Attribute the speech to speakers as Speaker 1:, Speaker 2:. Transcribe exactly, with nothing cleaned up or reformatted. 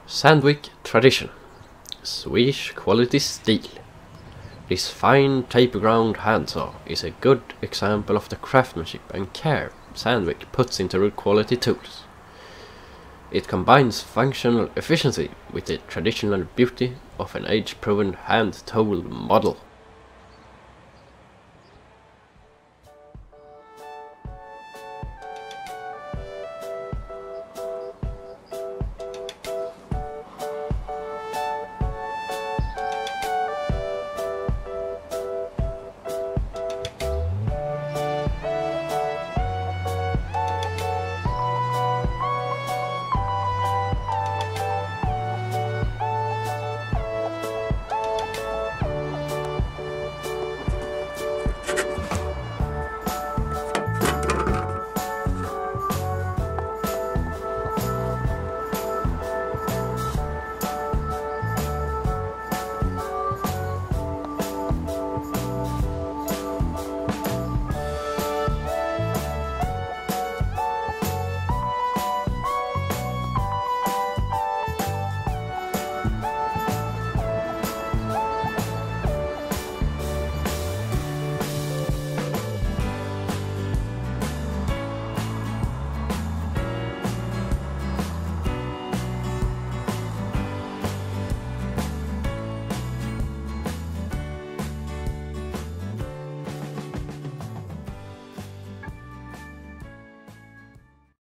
Speaker 1: Sandvik Tradition, Swedish quality steel. This fine taper-ground hand saw is a good example of the craftsmanship and care Sandvik puts into good quality tools. It combines functional efficiency with the traditional beauty of an age-proven hand tool model.